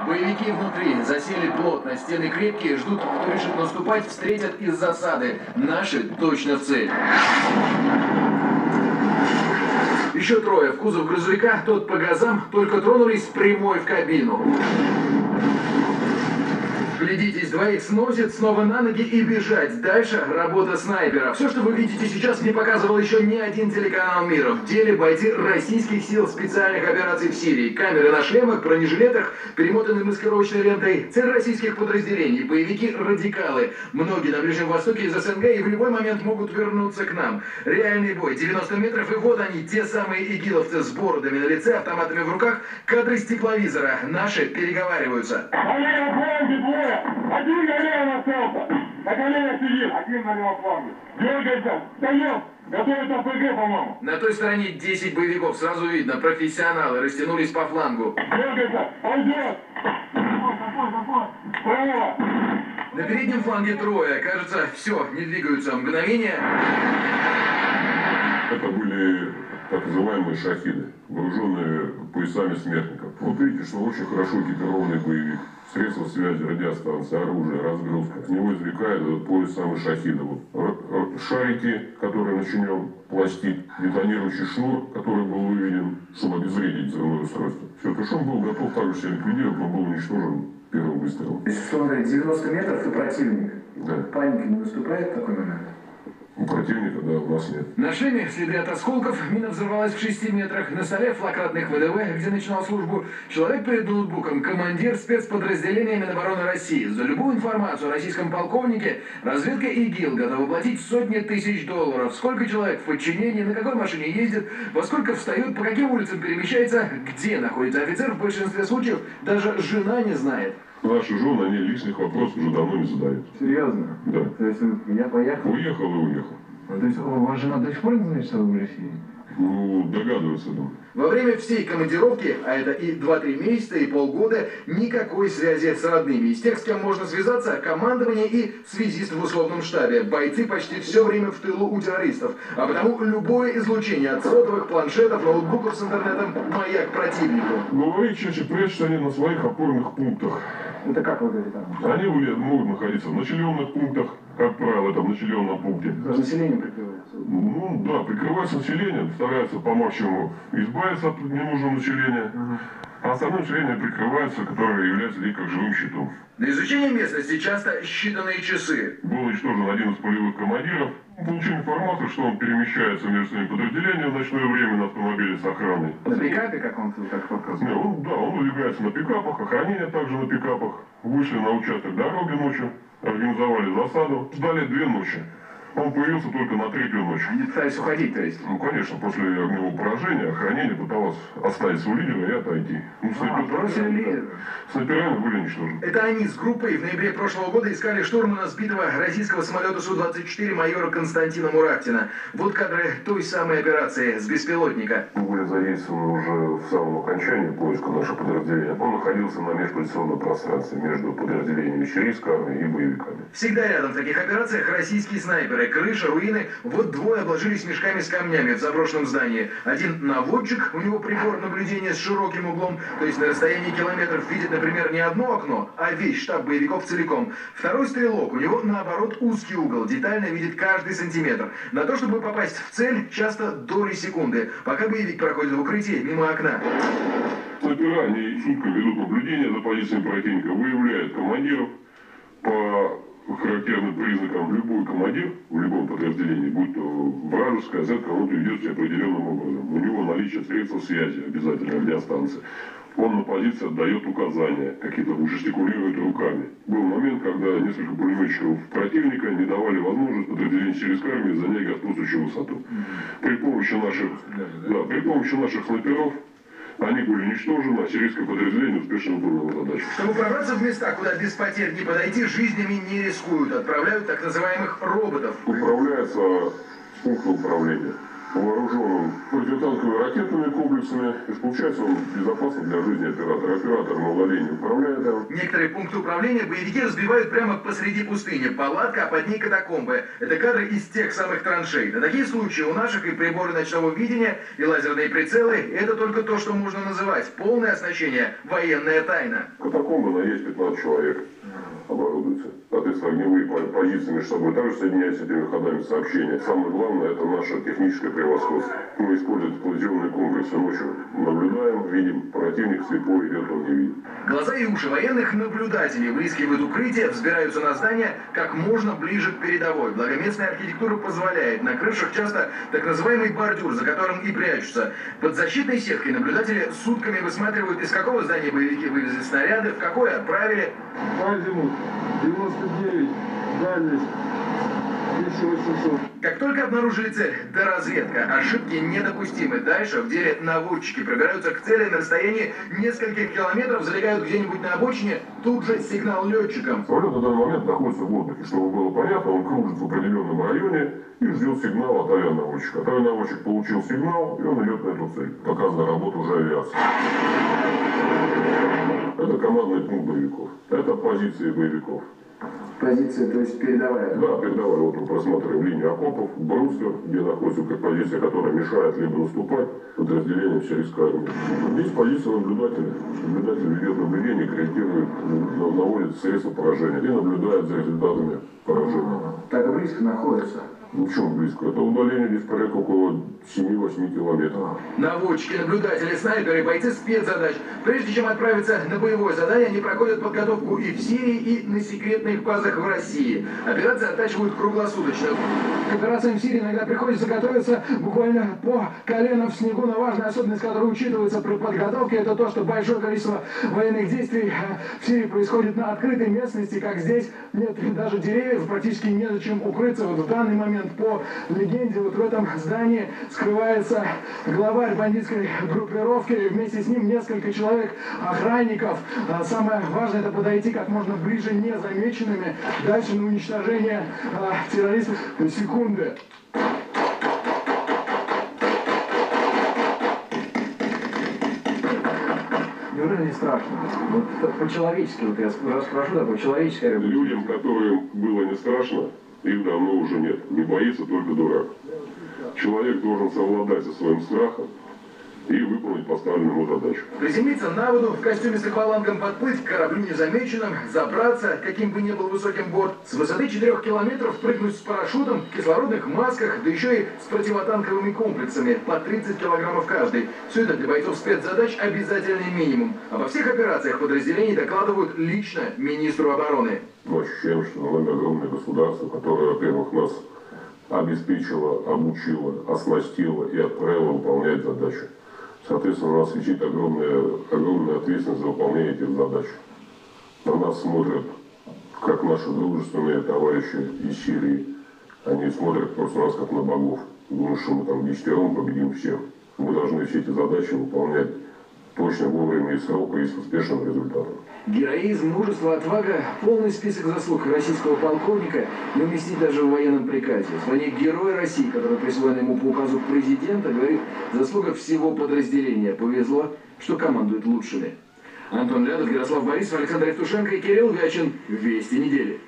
Боевики внутри засели плотно, стены крепкие, ждут, кто решит наступать, встретят из засады. Наши точно в цель. Еще трое в кузов грузовика, тот по газам, только тронулись прямой в кабину. Глядитесь, двоих сносит, снова на ноги и бежать. Дальше работа снайпера. Все, что вы видите сейчас, не показывал еще ни один телеканал мира. В деле бойцы российских сил специальных операций в Сирии. Камеры на шлемах, бронежилетах, перемотаны маскировочной лентой. Цель российских подразделений. Боевики-радикалы. Многие на Ближнем Востоке из СНГ и в любой момент могут вернуться к нам. Реальный бой. 90 метров, и вот они, те самые игиловцы с бородами на лице, автоматами в руках, кадры с тепловизора. Наши переговариваются. Один налево остался, на коленях сидит. Один на левом фланге. Дергайся, стоял, готовит АПГ, по-моему. На той стороне 10 боевиков, сразу видно, профессионалы, растянулись по флангу. Дергайся, пойдет. Справа. На переднем фланге трое, кажется, все, не двигаются. Мгновение. Это были так называемые шахиды, вооруженные поясами смертников. Вот видите, что очень хорошо экипированный боевик. Средства связи, радиостанция, оружие, разгрузка. С него извлекают этот пояс самый шахида. Вот. Шарики, которые начнем пластить, детонирующий шнур, который был выведен, чтобы обезвредить взрывное устройство. Все, Тушон был готов также себя ликвидировать, но был уничтожен первым выстрелом. То есть, условно говоря, 90 метров и противник. Да. Паники не наступает в такой момент? У противника, да, у нас нет. На шлеме следы от осколков, мина взорвалась в 6 метрах. На столе флаг родных ВДВ, где начинал службу. Человек перед ноутбуком, командир спецподразделения Минобороны России. За любую информацию о российском полковнике разведка ИГИЛ готова платить сотни тысяч долларов. Сколько человек в подчинении, на какой машине ездит, во сколько встает, по каким улицам перемещается, где находится офицер, в большинстве случаев даже жена не знает. Наши жены, они лишних вопросов уже давно не задают. Серьезно? Да. То есть я поехал? Уехал и уехал. То есть ваша жена до сих пор не знает, что вы в России? Ну, догадываться, думаю. Во время всей командировки, а это и 2-3 месяца, и полгода, никакой связи с родными. Из тех, с кем можно связаться, командование и связист в условном штабе. Бойцы почти все время в тылу у террористов. А потому любое излучение от сотовых, планшетов, ноутбуков с интернетом – маяк противнику. Говорит, чаще прячутся они на своих опорных пунктах. Это как вы говорите там? Они могут находиться в населенных пунктах, как правило, там в населенном пункте. Население прикрывается? Ну да, прикрывается население, стараются по максимуму избавиться от ненужного населения. А остальное население прикрывается, которое является как живым щитом. На изучение местности часто считанные часы. Был уничтожен один из полевых командиров. Получили информацию, что он перемещается между своими подразделениями в ночное время на автомобиле с охраной. На пикапе, как он как показывал? Он выдвигается на пикапах, охранение также на пикапах. Вышли на участок дороги ночью, организовали засаду, ждали 2 ночи. Он появился только на 3-ю ночь. Они пытались уходить, то есть? Ну, конечно, после огневого поражения охранение пыталось оставить своего лидера и отойти. Ну, бросили лидера. Снайперами были уничтожены. Это они с группой в ноябре прошлого года искали штурмана сбитого российского самолета Су-24 майора Константина Мурахтина. Вот кадры той самой операции с беспилотника. Мы были задействованы уже в самом окончании поиска нашего подразделения. Он находился на межпозиционном пространстве между подразделениями сирийской армии и боевиками. Всегда рядом в таких операциях российские снайперы. Крыша, руины. Вот двое обложились мешками с камнями в заброшенном здании. Один наводчик, у него прибор наблюдения с широким углом, то есть на расстоянии километров видит, например, не одно окно, а весь штаб боевиков целиком. Второй стрелок, у него наоборот узкий угол, детально видит каждый сантиметр. На то, чтобы попасть в цель, часто доли секунды, пока боевик проходит в укрытии мимо окна. Снайпера, они чутко ведут наблюдение за позициями противника, выявляют командиров по характерным признакам. Любой командир в любом подразделении, будь то вражеская, кого-то ведет себя определенным образом. У него наличие средств связи, обязательно радиостанция. Он на позиции отдает указания, какие-то жестикулирует руками. Был момент, когда несколько пулеметчиков противника не давали возможность подразделению сирийской армии занять господствующую высоту. При помощи наших снайперов они были уничтожены, а сирийское подразделение успешно выполнило задачу. Чтобы пробраться в места, куда без потерь не подойти, жизнями не рискуют. Отправляют так называемых роботов. Управляется с пункта управления. вооруженным противотанковыми ракетными комплексами. И получается он безопасен для жизни оператора. Оператор на удалении управляет им. Некоторые пункты управления боевики разбивают прямо посреди пустыни. Палатка, а под ней катакомбы. Это кадры из тех самых траншей. На такие случаи у наших и приборы ночного видения, и лазерные прицелы – это только то, что можно называть полное оснащение, военная тайна. Катакомбы на есть 15 человек оборудуются. Соответственно, огневые позиции между собой также соединяются этими ходами сообщения. Самое главное – это наше техническое превосходство. Мы используем эксплозионные комплексы ночью. Наблюдаем, видим, противник слепой идет, он не видит. Глаза и уши военных наблюдателей выискивают укрытие, взбираются на здание как можно ближе к передовой. Благо местная архитектура позволяет. На крышах часто так называемый бордюр, за которым и прячутся. Под защитной сеткой наблюдатели сутками высматривают, из какого здания боевики вывезли снаряды, в какое отправили. Азимут 99, дальность 1800. Как только обнаружили цель, доразведка, ошибки недопустимы. Дальше в деле наводчики пробираются к цели на расстоянии нескольких километров, залегают где-нибудь на обочине, тут же сигнал летчикам. Самолет на данный момент находится в воздухе, чтобы было понятно, он кружит в определенном районе и ждет сигнал от авианаводчика. Авианаводчик получил сигнал, и он идет на эту цель. Показана работа уже авиации. Это командный пункт боевиков. Это позиции боевиков. Позиция, то есть передовая. Да, передовая. Вот мы просматриваем линию окопов, бруствер, где находится позиция, которая мешает либо наступать подразделениям сирийской армии. Здесь позиция наблюдателя. Наблюдатель ведет наблюдение, корректирует, наводит средства поражения и наблюдает за результатами поражения. Так близко находится. Ну, почему близко? Это удаление здесь порядка около 7-8 километров. Наводчики, наблюдатели, снайперы, бойцы спецзадач. Прежде чем отправиться на боевое задание, они проходят подготовку и в Сирии, и на секретных базах в России. Операции оттачивают круглосуточно. К операциям в Сирии иногда приходится готовиться буквально по колено в снегу, но важная особенность, которая учитывается при подготовке, это то, что большое количество военных действий в Сирии происходит на открытой местности, как здесь нет даже деревьев, практически незачем укрыться. Вот в данный момент, по легенде, вот в этом здании скрывается главарь бандитской группировки, и вместе с ним несколько человек, охранников. Самое важное — это подойти как можно ближе незамеченными. Дальше на уничтожение террористов секунды. Неужели не страшно? Вот по-человечески, вот я спрошу такое человеческое. Людям, которым было не страшно, их давно уже нет. Не боится только дурак. Человек должен совладать со своим страхом и выполнить поставленную ему задачу. Приземлиться на воду, в костюме с аквалангом подплыть к кораблю незамеченным, забраться, каким бы ни был высоким борт, с высоты 4 километров прыгнуть с парашютом, в кислородных масках, да еще и с противотанковыми комплексами, по 30 килограммов каждый. Все это для бойцов спецзадач обязательный минимум. Обо всех операциях подразделений докладывают лично министру обороны. Мы ощущаем, что мы огромное государство, которое, во-первых, нас обеспечило, обучило, оснастило и отправило выполнять задачи. Соответственно, у нас висит огромная ответственность за выполнение этих задач. На нас смотрят, как наши дружественные товарищи из Сирии. Они смотрят просто на нас, как на богов. Думают, что мы там десятером победим всех. Мы должны все эти задачи выполнять точно, вовремя и срока, и с успешным результатом. Героизм, мужество, отвага – полный список заслуг российского полковника не уместить даже в военном приказе. В звании Героя России, которое присвоено ему по указу президента, говорит, заслуга всего подразделения. Повезло, что командует лучшими. Антон Лядов, Ярослав Борисов, Александр Евтушенко и Кирилл Вячин. Вести недели.